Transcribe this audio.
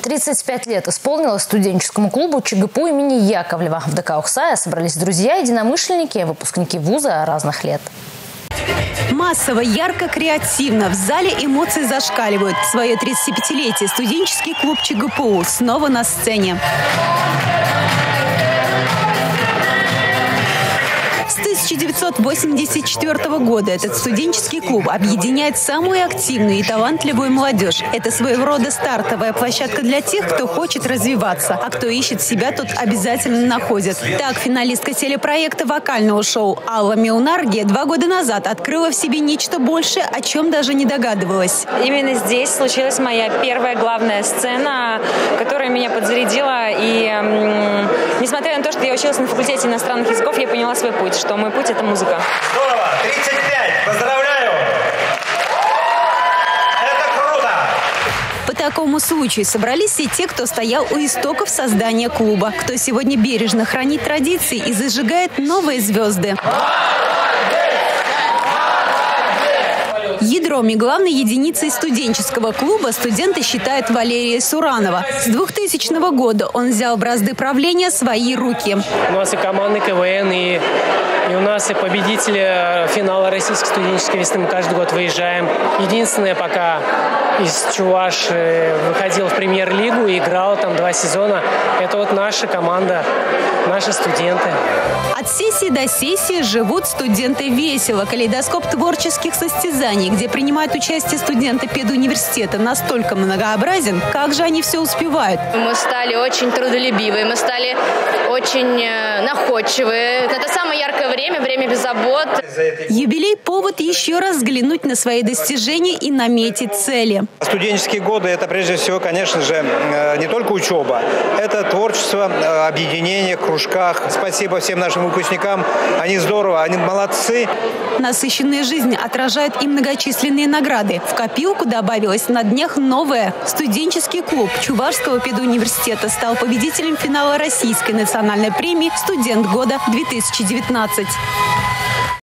35 лет исполнилось студенческому клубу ЧГПУ имени Яковлева. В ДК «Оксая» собрались друзья, единомышленники, выпускники вуза разных лет. Массово, ярко, креативно. В зале эмоции зашкаливают. Свое 35-летие студенческий клуб ЧГПУ снова на сцене. С 1984 года этот студенческий клуб объединяет самую активную и талантливую молодежь. Это своего рода стартовая площадка для тех, кто хочет развиваться, а кто ищет себя, тот обязательно находит. Так, финалистка телепроекта вокального шоу Алла Меунаргия 2 года назад открыла в себе нечто большее, о чем даже не догадывалась. Именно здесь случилась моя первая главная сцена, которая меня подзарядила. И несмотря на то, что я училась на факультете иностранных языков, я поняла свой путь, что мой путь – это музыка. Здорово! 35! Поздравляю! Это круто! По такому случаю собрались все те, кто стоял у истоков создания клуба, кто сегодня бережно хранит традиции и зажигает новые звезды. Ядром и главной единицей студенческого клуба студенты считают Валерия Суранова. С 2000 года он взял бразды правления в свои руки. У нас и команды КВН, и у нас и победители финала российской студенческой весны. Мы каждый год выезжаем. Единственное, пока из Чувашии выходил в премьер-лигу и играл там 2 сезона, это вот наша команда, наши студенты. От сессии до сессии живут студенты весело. Калейдоскоп творческих состязаний, где принимают участие студенты педуниверситета, настолько многообразен. Как же они все успевают? Мы стали очень трудолюбивые, мы стали очень находчивые. Это самое яркое время, время без забот. Юбилей – повод еще раз взглянуть на свои достижения и наметить цели. Студенческие годы – это прежде всего, конечно же, не только учеба. Это творчество, объединение в кружках. Спасибо всем нашим выпускникам. Они здорово, они молодцы. Насыщенная жизнь отражает и многочисленные награды. В копилку добавилась на днях новая. Студенческий клуб Чувашского педуниверситета стал победителем финала Российской национальной премии «Студент года-2019».